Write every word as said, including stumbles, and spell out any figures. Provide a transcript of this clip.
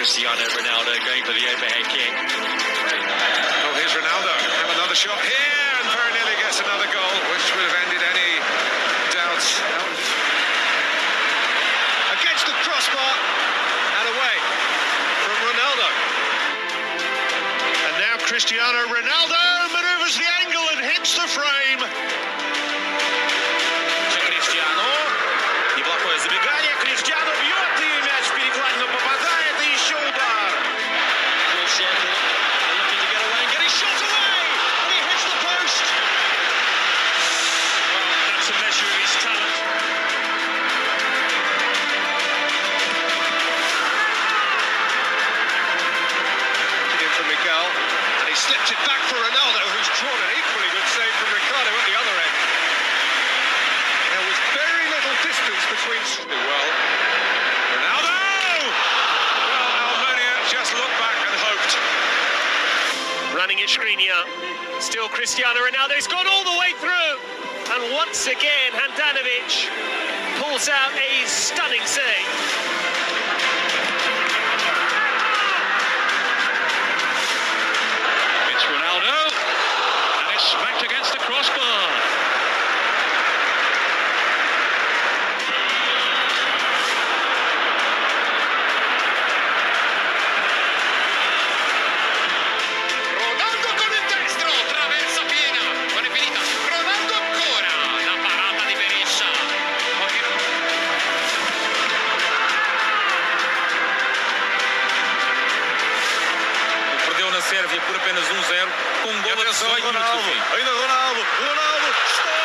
Cristiano Ronaldo going for the overhead kick. Oh, here's Ronaldo. Have another shot here, and very nearly gets another goal, which would have ended any doubts. Against the crossbar, and away from Ronaldo. And now Cristiano Ronaldo manoeuvres the angle and hits the frame. Cristiano. Неплохое забегание. Cristiano бьет, и мяч в перекладину попадает, и еще удар. Full circle. They're looking to get away and get his shot away. And he hits the post. Well, that's a measure of his talent. In from Miguel, and he slipped it back for Ronaldo, who's drawn an equally good save from Ricardo at the other end. There was very little distance between. Well, Ronaldo! Well, Almunia just looked back and hoped. Running at Skriniar. Still Cristiano Ronaldo. He's gone all the way through. And once again, Handanovic pulls out a stunning save. It's Ronaldo. And it's smacked against the crossbar. Ronaldo con il destro, traversa piena, non è finita, Ronaldo ancora, la parata di Berisha. Perdeu na Sérvia por apenas um zero, com um gol a dezoito minutos do fim. Ainda Ronaldo, Ronaldo, está